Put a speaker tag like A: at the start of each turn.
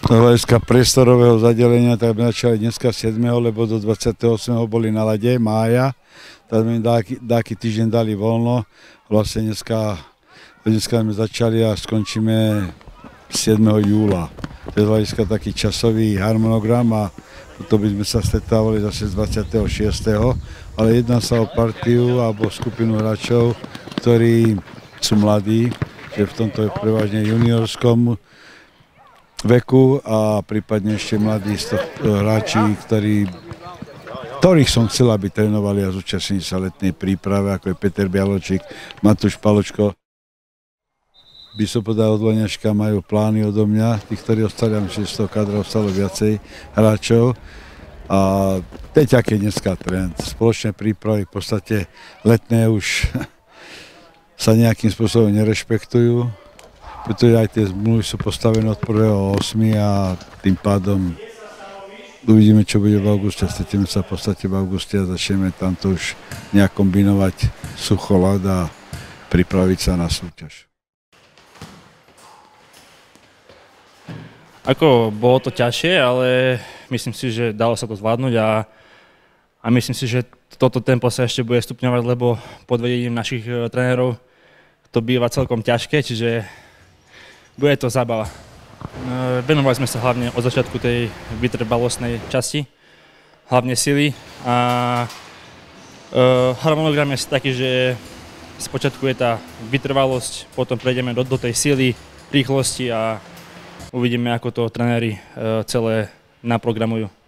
A: Z hľadiska priestorového zadelenia, tak sme začali dneska 7., lebo do 28. boli na ľade, mája. Tak sme dáky týždeň dali voľno. Vlastne dneska sme začali a skončíme 7. júla. To je z hľadiska taký časový harmonogram a to by sme sa stretávali zase z 26. Ale jedná sa o partiu alebo skupinu hráčov, ktorí sú mladí, že v tomto je prevažne juniorskom veku a prípadne ešte mladí hráči, ktorých som chcel, aby trénovali a zúčastnili sa letnej príprave, ako je Peter Bialočík, Matúš Paločko. By som povedal, od Loňačka majú plány odo mňa, tí, ktorí ostali, že z toho kadra ostalo viacej hráčov. A to je taký dneska trend. Spoločné prípravy v podstate letné už sa nejakým spôsobom nerešpektujú, pretože aj tie zmluvy sú postavené od 1.8. a tým pádom uvidíme, čo bude v auguste. Stretneme sa v podstate v auguste a začneme tamto už nejak kombinovať sucholad a pripraviť sa na súťaž.
B: Bolo to ťažšie, ale myslím si, že dalo sa to zvládnuť a myslím si, že toto tempo sa ešte bude stupňovať, lebo pod vedením našich trénerov to býva celkom ťažké, čiže bude to zábava. Venovali sme sa hlavne od začiatku tej vytrvalostnej časti, hlavne sily a harmonogram je taký, že spočiatku je tá vytrvalosť, potom prejdeme do tej sily, rýchlosti a uvidíme, ako to tréneri celé naprogramujú.